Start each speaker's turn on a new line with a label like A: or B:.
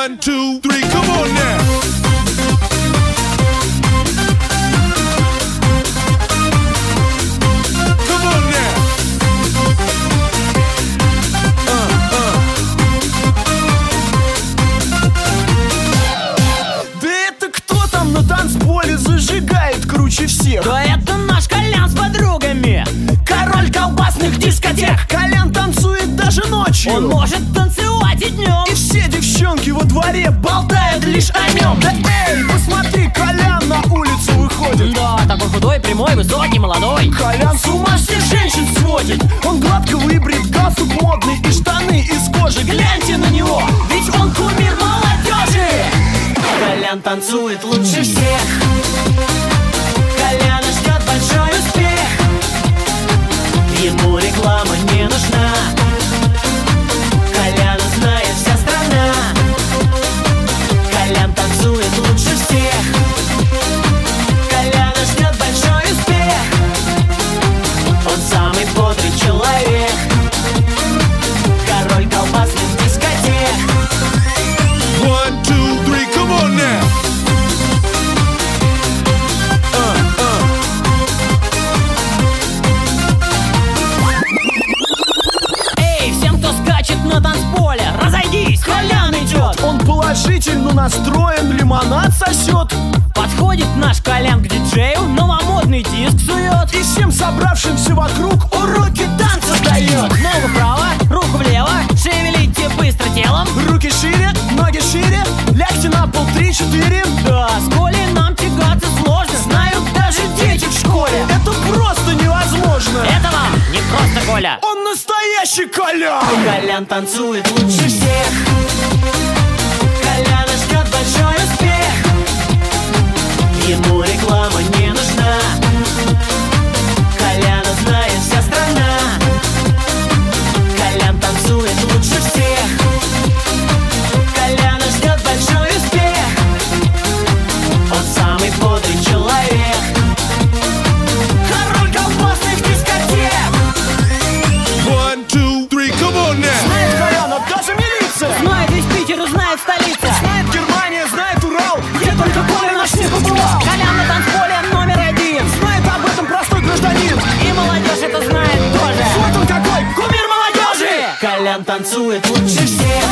A: One, two, three, come on now. Come on now.
B: Да это кто там на танцполе зажигает круче всех?
C: Да это наш Колян с подругами,
B: Король колбасных дискотек. Колян танцует даже ночью.
C: он может танцевать и днем.
B: И все девчонки во дворе болтают лишь о нем. Да эй, посмотри, Колян на улицу выходит.
C: Да, такой худой, прямой, высокий, молодой.
B: Колян с ума всех женщин сводит. Он гладко выбрит, галстук модный и штаны из кожи. Гляньте на него, ведь он кумир молодежи.
C: Колян танцует лучше всех. Коляна ждет большой успех. Ему реклама не нужна. Коляна знает вся страна. Колян танцует лучше всех. Коляна ждет большой успех. Он самый бодрый человек. Король колбасных дискотек.
A: One, two, three, come on now.
C: Эй, всем, кто скачет на танцполе, разойдись, Колян идет.
B: Он положительно настроен, лимонад сосет.
C: Подходит наш Колян к диджею, новомодный диск сует.
B: И всем собравшимся вокруг уроки танца дает.
C: Ногу вправо, руку влево, шевелите быстро телом.
B: Руки шире, ноги шире, лягте на пол 3-4.
C: Да, с Колей нам тягаться сложно,
B: Знают даже дети в школе. Это просто невозможно.
C: это вам не просто Коля.
B: Он настоящий Колян.
C: Колян танцует лучше всех. Коляна ждет большой успех. Ему реклама не нужна. Коляна знает вся страна. Колян танцует лучше всех. Коляна ждет большой успех. Он самый бодрый человек.
B: Король колбасных дискотек.
A: One, two, three, come on now.
B: Знает Коляна даже милиция.
C: Знает весь Питер и знает столица.
B: Знает Германия, знает Урал, где только Коля наш не побывал.
C: Колян на танцполе номер один.
B: Знает об этом простой гражданин.
C: И молодежь это знает тоже.
B: Вот он какой, кумир молодежи.
C: Колян танцует лучше всех.